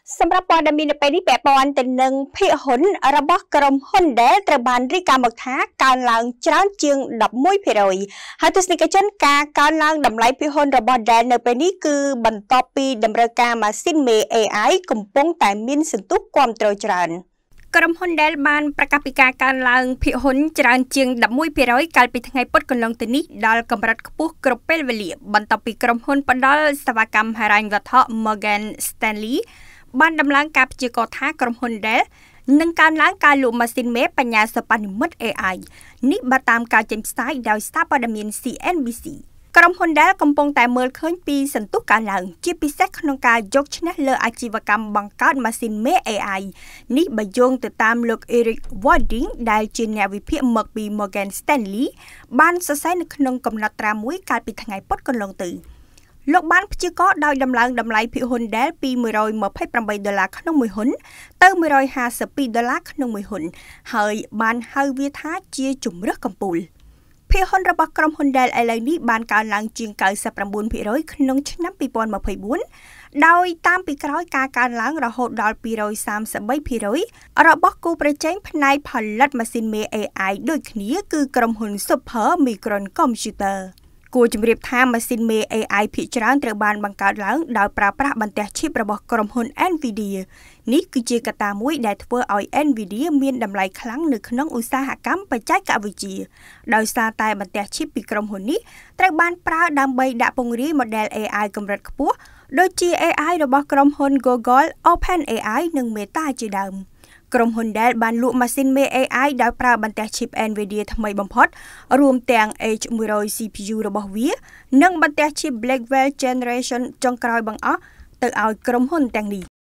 សម្រាប់ព័ត៌មាននៅពេលនេះពាក់ព័ន្ធទៅនឹងភាគហ៊ុនរបស់ក្រុមហ៊ុនដែលត្រូវបានរាយការណ៍មកថាកើនឡើងច្រើនជាង 11% ហើយទស្សនិកជនការកើនឡើងតម្លៃភាគហ៊ុនរបស់ Dell នៅពេលនេះគឺបន្ទាប់ពីតម្រូវការម៉ាស៊ីនមេ AI កំពុងតែមានសន្ទុះគាំទ្រច្រើនក្រុមហ៊ុន Dell បានប្រកាសពីការកើនឡើងភាគហ៊ុនច្រើនជាង 11% កាលពីថ្ងៃពុធកន្លងទៅនេះដល់កម្រិតខ្ពស់គ្រប់ពេលវេលាបន្ទាប់ពីក្រុមហ៊ុនផ្ដល់សេវាកម្មហិរញ្ញវត្ថុ Morgan Stanley បានដំឡើងការព្យាករណ៍ថាក្រុមហ៊ុន Dell នឹងកើនឡើងការលក់ម៉ាស៊ីនមេបញ្ញាសិប្បនិម្មិត AI នេះបើតាមការចេញផ្សាយដោយសារព័ត៌មាន CNBC ក្រុមហ៊ុន Dell កំពុងតែមើលឃើញពីសន្ទុះកើនឡើងជាពិសេសក្នុងការយកឈ្នះលើអាជីវកម្មបង្កើតម៉ាស៊ីនមេ AI នេះបើយោងទៅតាមលោក Eric Warding ដែលជាអ្នកវិភាគមកពី Morgan Stanley បានសរសេរនៅក្នុងកំណត់ត្រាមួយកាលពីថ្ងៃពុធកន្លងទៅលោកបានព្យាករណ៍ដោយដំឡើងតម្លៃភាគហ៊ុន Dell ពី$128ក្នុងមួយហ៊ុនទៅ$152ក្នុងមួយហ៊ុនហើយបានហៅវាថាជាជម្រើសកំពូលភាគហ៊ុនរបស់ក្រុមហ៊ុន Dell ឥឡូវនេះបានកើនឡើងជាង 99% ក្នុងឆ្នាំ2024ដោយតាមពីក្រោយការកើនឡើងរហូតដល់ 233% របស់គូប្រជែងផ្នែកផលិតម៉ាស៊ីនមេ AI ដូចគ្នាគឺក្រុមហ៊ុន Super Micron Computerគួរជម្រាបថាម៉ាស៊ីនមេ AI ភាគច្រើនត្រូវបានបង្កើតឡើងដោយប្រើប្រាស់បន្ទះឈីបរបស់ក្រុមហ៊ុន NVIDIA នេះគឺជាកត្តាមួយដែលធ្វើឲ្យ NVIDIA មានតម្លៃខ្លាំងនៅក្នុងឧស្សាហកម្មបច្ចេកវិទ្យាដោយសារតែបន្ទះឈីបពីក្រុមហ៊ុននេះត្រូវបានប្រើដើម្បីដាក់ពង្រាយ model AI កម្រិតខ្ពស់ដូចជា AI របស់ក្រុមហ៊ុន Google, OpenAI និង Meta ជាដើមក្រុមហ៊ុន Dell បានលក់ម៉ាស៊ីនមេ AI ដោយប្រើបន្ទះឈីប NVIDIA ថ្មីបំផុតរួមទាំង H100 CPU របស់វានិងបន្ទះឈីប Blackwell Generation ចុងក្រោយបង្អស់ទៅឲ្យក្រុមហ៊ុនទាំងនេះ